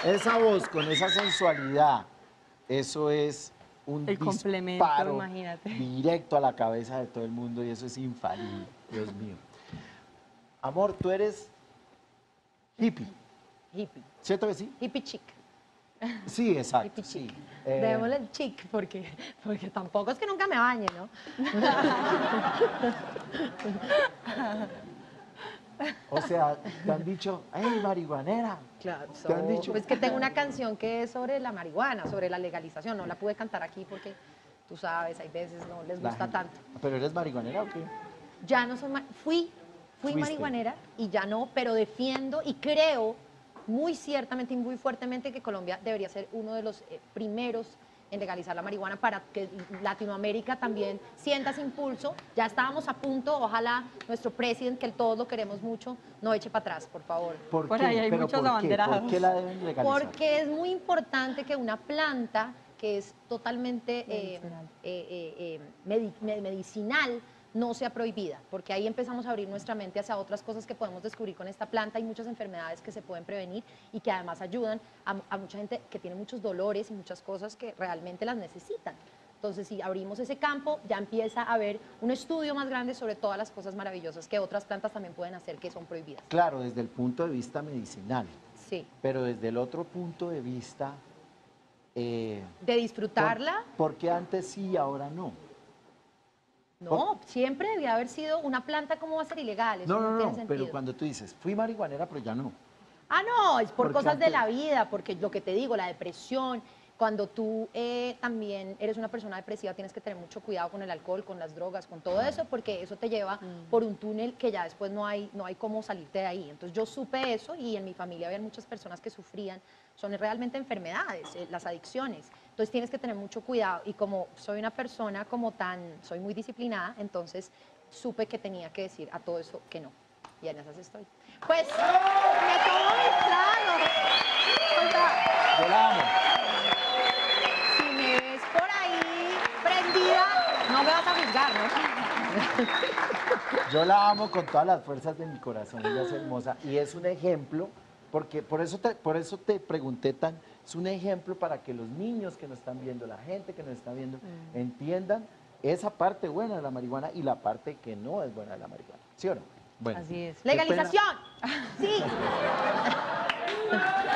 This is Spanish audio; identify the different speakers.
Speaker 1: Esa voz con esa sensualidad, eso es un
Speaker 2: El complemento,
Speaker 1: disparo
Speaker 2: imagínate.
Speaker 1: directo a la cabeza de todo el mundo y eso es infalible, Dios mío. Amor, tú eres hippie,
Speaker 3: Hippie.
Speaker 1: ¿cierto que sí?
Speaker 3: Hippie chic.
Speaker 1: Sí, exacto,
Speaker 3: Hippie
Speaker 1: sí.
Speaker 3: chic. Démosle el chic porque tampoco es que nunca me bañe, ¿no?
Speaker 1: O sea, te han dicho, ¡ay, marihuanera!
Speaker 3: Claro,
Speaker 1: ¿Te han dicho?
Speaker 3: pues que tengo una canción que es sobre la marihuana, sobre la legalización. No la pude cantar aquí porque tú sabes, hay veces no les
Speaker 1: La
Speaker 3: gusta
Speaker 1: gente-
Speaker 3: tanto.
Speaker 1: ¿Pero eres marihuanera o qué?
Speaker 3: Ya no soy, fui
Speaker 1: Fuiste.
Speaker 3: marihuanera y ya no, pero defiendo y creo muy ciertamente y muy fuertemente que Colombia debería ser uno de los primeros en legalizar la marihuana para que Latinoamérica también sienta ese impulso. Ya estábamos a punto, ojalá nuestro presidente, que todos lo queremos mucho, no eche para atrás, por favor.
Speaker 1: ¿Por
Speaker 2: Por
Speaker 1: qué?
Speaker 2: ahí hay
Speaker 1: ¿Pero
Speaker 2: muchos
Speaker 1: por qué?
Speaker 2: abanderados.
Speaker 1: ¿Por qué la deben legalizar?
Speaker 3: Porque es muy importante que una planta que es totalmente medicinal no sea prohibida, porque ahí empezamos a abrir nuestra mente hacia otras cosas que podemos descubrir con esta planta. Hay muchas enfermedades que se pueden prevenir y que además ayudan a mucha gente que tiene muchos dolores y muchas cosas que realmente las necesitan. Entonces, si abrimos ese campo, ya empieza a haber un estudio más grande sobre todas las cosas maravillosas que otras plantas también pueden hacer que son prohibidas.
Speaker 1: Claro, desde el punto de vista medicinal,
Speaker 3: Sí.
Speaker 1: pero desde el otro punto de vista...
Speaker 3: De disfrutarla.
Speaker 1: ¿Por qué antes sí y ahora no?
Speaker 3: No, siempre debía haber sido una planta. ¿Cómo va a ser ilegal? Eso no tiene sentido.
Speaker 1: Pero cuando tú dices, fui marihuanera, pero ya no.
Speaker 3: Ah, no, es por
Speaker 1: Porque
Speaker 3: cosas de
Speaker 1: antes-
Speaker 3: la vida, porque lo que te digo, la depresión, cuando tú también eres una persona depresiva, tienes que tener mucho cuidado con el alcohol, con las drogas, con todo eso, porque eso te lleva por un túnel que ya después no hay cómo salirte de ahí. Entonces yo supe eso y en mi familia había muchas personas que sufrían, son realmente enfermedades, las adicciones. Entonces tienes que tener mucho cuidado y como soy una persona soy muy disciplinada, entonces supe que tenía que decir a todo eso que no. Y en esas estoy. Pues, me tomo mis tragos. Oiga,
Speaker 1: Yo la amo.
Speaker 3: si me ves por ahí prendida, no me vas a juzgar, ¿no?
Speaker 1: Yo la amo con todas las fuerzas de mi corazón. Ella es hermosa y es un ejemplo, porque por eso te pregunté es un ejemplo para que los niños que nos están viendo, la gente que nos está viendo, entiendan esa parte buena de la marihuana y la parte que no es buena de la marihuana. ¿Sí o no? Bueno,
Speaker 2: Así es.
Speaker 1: qué pena.
Speaker 3: Legalización. Sí.